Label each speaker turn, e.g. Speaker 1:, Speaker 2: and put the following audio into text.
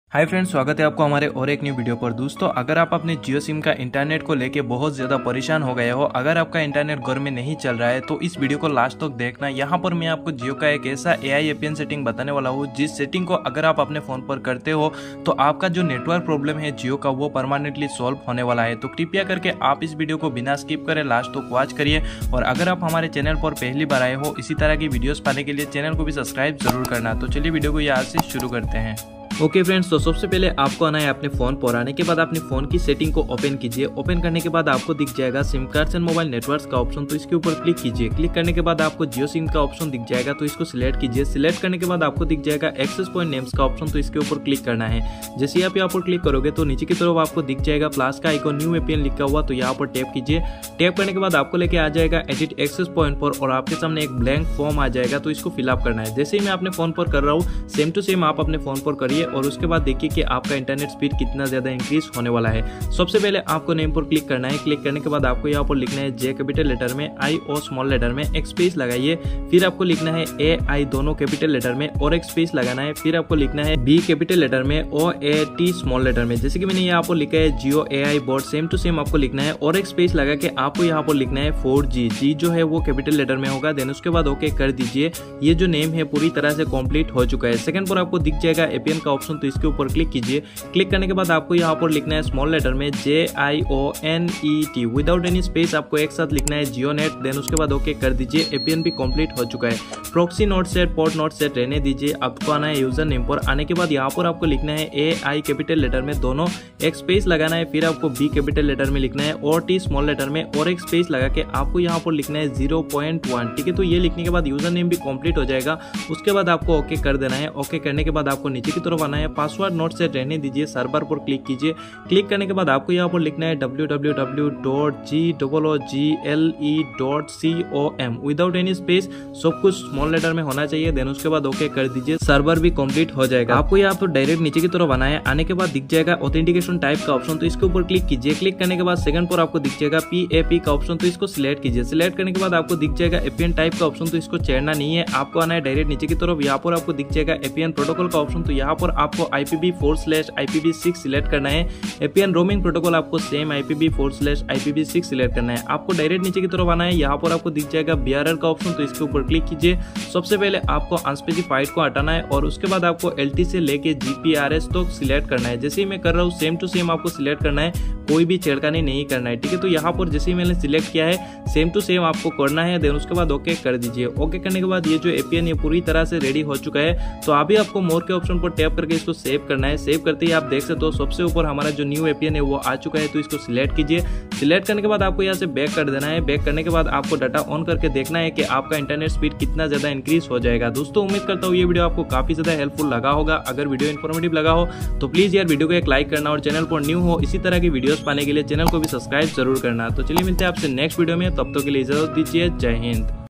Speaker 1: Hi friends, स्वागत है आपको हमारे और एक न्यू वीडियो पर। दोस्तों, अगर आप अपने जियो सिम का इंटरनेट को लेके बहुत ज़्यादा परेशान हो गए हो, अगर आपका इंटरनेट घर में नहीं चल रहा है तो इस वीडियो को लास्ट तक देखना। यहाँ पर मैं आपको जियो का एक ऐसा AI APN सेटिंग बताने वाला हूँ जिस सेटिंग को अगर आप अपने फ़ोन पर करते हो तो आपका जो नेटवर्क प्रॉब्लम है जियो का वो परमानेंटली सॉल्व होने वाला है। तो कृपया करके आप इस वीडियो को बिना स्किप करें लास्ट तक वॉच करिए। और अगर आप हमारे चैनल पर पहली बार आए हो इसी तरह की वीडियोज़ पाने के लिए चैनल को भी सब्सक्राइब जरूर करना। तो चलिए वीडियो को यहाँ से शुरू करते हैं। ओके फ्रेंड्स, तो सबसे पहले आपको आना है अपने फोन पर। आने के बाद अपने फोन की सेटिंग को ओपन कीजिए। ओपन करने के बाद आपको दिख जाएगा SIM cards and mobile networks का ऑप्शन, तो इसके ऊपर क्लिक कीजिए। क्लिक करने के बाद आपको जियो सिम का ऑप्शन दिख जाएगा, तो इसको सिलेक्ट कीजिए। सिलेक्ट करने के बाद आपको दिख जाएगा एक्सेस पॉइंट नेम्स का ऑप्शन, तो इसके ऊपर क्लिक करना है। जैसे ही आप यहाँ पर क्लिक करोगे तो नीचे की तरफ आपको दिख जाएगा प्लस का आइकॉन न्यू APN लिखा हुआ, तो यहाँ पर टैप कीजिए। टैप करने के बाद आपको लेके आ जाएगा एडिट एक्सेस पॉइंट पर और आपके सामने एक ब्लैंक फॉर्म आ जाएगा, तो इसको फिलअप करना है। जैसे ही मैं अपने फोन पर कर रहा हूँ सेम टू सेम आप अपने फोन पर करिए और उसके बाद देखिए कि आपका इंटरनेट स्पीड कितना ज्यादा इंक्रीज होने वाला है। सबसे पहले आपको नेम पर क्लिक करना है। क्लिक करने के बाद आपको यहाँ पर लिखना है जे कैपिटल लेटर में, I O स्मॉल लेटर में, एक स्पेस लगाइए। फिर आपको लिखना है AI दोनों कैपिटल लेटर में और एक स्पेस लगाना है। फिर आपको लिखना है B कैपिटल लेटर में, OAT स्मॉल लेटर में। जैसे कि मैंने यहाँ पर लिखा है Jio AI board, same to same आपको लिखना है और एक स्पेस लगा के आपको यहाँ पर लिखना है 4G। जी जो है वो कैपिटल लेटर में होगा। देन उसके बाद ओके कर दीजिए। ये जो नेम है पूरी तरह से कंप्लीट हो चुका है। सेकंड पर आपको दिख जाएगा APN का ऑप्शन, तो इसके ऊपर क्लिक कीजिए। क्लिक करने के बाद आपको यहाँ पर लिखना है स्मॉल लेटर में JIONET विदाउट एनी स्पेस आपको एक साथ लिखना है जियोनेट। देन उसके बाद ओके कर दीजिए। APN भी कंप्लीट हो चुका है। Proxy not set, port not set रहने दीजिए। आपको आना है यूजर नेम पर। आने के बाद यहाँ पर आपको लिखना है AI कैपिटल लेटर में दोनों, एक स्पेस लगाना है। फिर आपको B कैपिटल लेटर में लिखना है और T स्मॉल लेटर में और एक स्पेस लगा के आपको यहाँ पर लिखना है 0.1। ठीक है, तो ये लिखने के बाद यूजर नेम भी कंप्लीट हो जाएगा। उसके बाद आपको ओके कर देना है। ओके करने के बाद आपको नीचे की तरफ आना है, पासवर्ड नॉट सेट रहने दीजिए, सर्वर पर क्लिक कीजिए। क्लिक करने के बाद आपको यहाँ पर लिखना है www.google.com विदाउट एनी स्पेस, सब कुछ स्मॉल लेटर में होना चाहिए। देन उसके बाद ओके कर दीजिए, सर्वर भी कंप्लीट हो जाएगा। आपको यहाँ पर डायरेक्ट नीचे की तरफ आना है। आने के बाद दिख जाएगा ऑथेंटिकेशन टाइप का ऑप्शन, तो इसके ऊपर क्लिक कीजिए। क्लिक करने के बाद सेकंड पर आपको दिख जाएगा PAP का ऑप्शन, तो इसको सिलेक्ट कीजिए। सिलेक्ट करने के बाद आपको दिख जाएगा APN टाइप का ऑप्शन, तो इसको छेड़ना नहीं है। आपको आना है डायरेक्ट नीचे की तरफ। यहाँ पर आपको दिख जाएगा APN प्रोटोकॉल का ऑप्शन, तो यहाँ पर आपको IPv4/IPv6 सिलेक्ट करना है। APN रोमिंग प्रोटोकॉल आपको सेम IPv4/IPv6 सिलेक्ट करना है। आपको डायरेक्ट नीचे की तरफ आना है। यहाँ पर आपको दिख जाएगा BRR का ऑप्शन, तो इसके ऊपर क्लिक कीजिए। सबसे पहले आपको अनस्पेसिफाइड को हटाना है और उसके बाद आपको LT से लेके GPRS तो सिलेक्ट करना है। जैसे ही मैं कर रहा हूँ सेम टू सेम आपको सिलेक्ट करना है, कोई भी छेड़खानी नहीं करना है। ठीक है, तो यहाँ पर जैसे ही मैंने सिलेक्ट किया है सेम टू सेम आपको करना है। देन उसके बाद ओके कर दीजिए। ओके करने के बाद ये जो APN ये पूरी तरह से रेडी हो चुका है। तो अभी आपको मोर के ऑप्शन पर टैप करके इसको सेव करना है। सेव करते ही आप देख सकते हो सबसे ऊपर हमारा जो न्यू APN है वो आ चुका है, तो इसको सिलेक्ट कीजिए। सिलेक्ट करने के बाद आपको यहाँ से बैक कर देना है। बैक करने के बाद आपको डाटा ऑन करके देखना है कि आपका इंटरनेट स्पीड कितना ज्यादा इंक्रीज हो जाएगा। दोस्तों, उम्मीद करता हूँ ये वीडियो आपको काफी ज्यादा हेल्पफुल लगा होगा। अगर वीडियो इन्फॉर्मेटिव लगा हो तो प्लीज यार वीडियो को एक लाइक करना और चैनल पर न्यू हो इसी तरह की वीडियोस पाने के लिए चैनल को भी सब्सक्राइब जरूर करना। तो चलिए मिलते हैं आपसे नेक्स्ट वीडियो में, तब तक के लिए इजाजत दीजिए। जय हिंद।